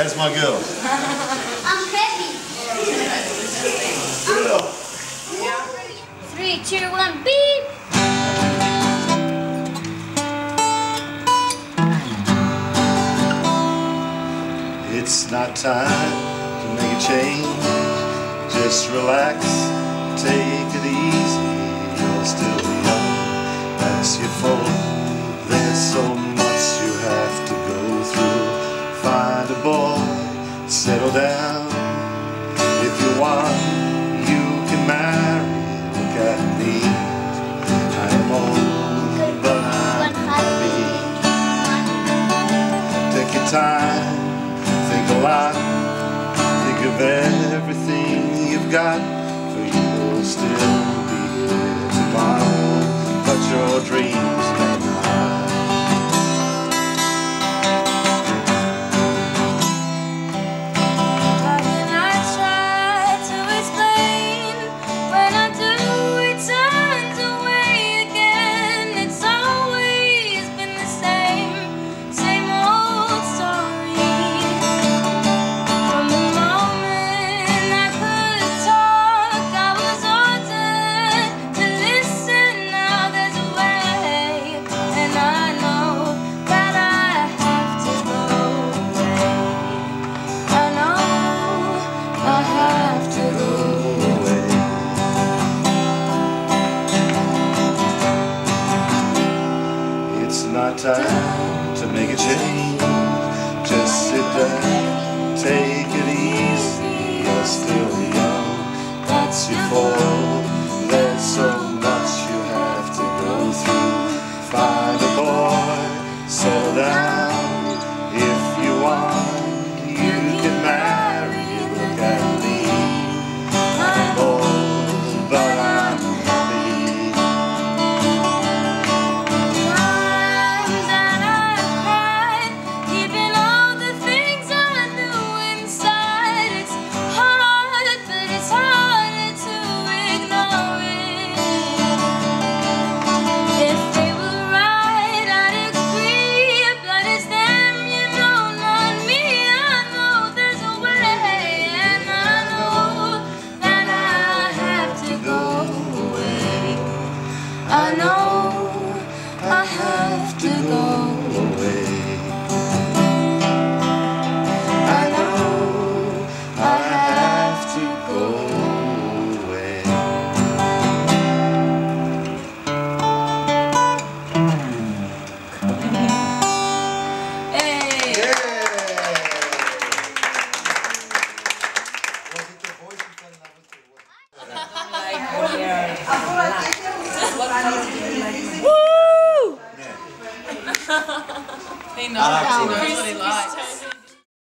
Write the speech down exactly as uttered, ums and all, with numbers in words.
That's my girl. I'm happy. Three, two, one, beep. It's not time to make a change. Just relax, take it easy. You're still young, that's your fault. There's so much you have to go through. Find a boy, settle down. If you want, you can marry. Look at me, I am old, but I'm happy. Take your time, think a lot, think of everything you've got, for you will still be here tomorrow, but your dreams may not. When I try to explain, when I do it turns away again. It's always been the same, same old story. From the moment I could talk, I was ordered to listen. Now there's a way, and I know that I have to go away. I know I have to go away. It's not time to make a change. Just sit down, take it easy. You're still young, that's your fault. There's so much you have to go through. Find a boy, settle down. If you want, you can marry. Look at me, I'm old, but I'm happy. Times that I've cried, keeping all the things I knew inside. It's hard, but it's harder to ignore it. If they were right, I'd agree, but it's them, you know, not me. I know there's a way, and I know that I have to go away. I know I have to go away. I know I have to go away. Hey. He knows, he knows what he likes.